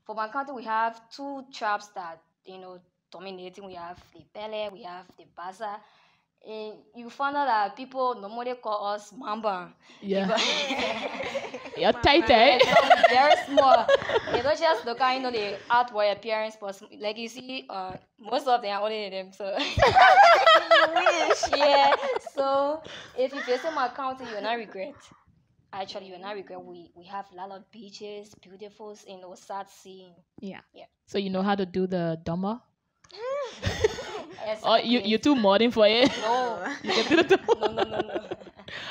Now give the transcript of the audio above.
For my county, we have two tribes that dominating. We have the Pele, we have the Baza. And you find out that people normally call us Mamba. Yeah. Because You're tight, eh? very small. They don't just look at the outward appearance, but like you see, most of them are only them. So You wish. yeah. So if you visit my county, you'll not regret. Actually, you'll not regret. We have a lot of beaches, beautiful, sightseeing. Yeah. Yeah. So you know how to do the dumber? Yes, Or you too modern for it? No. You can do the dumber. No.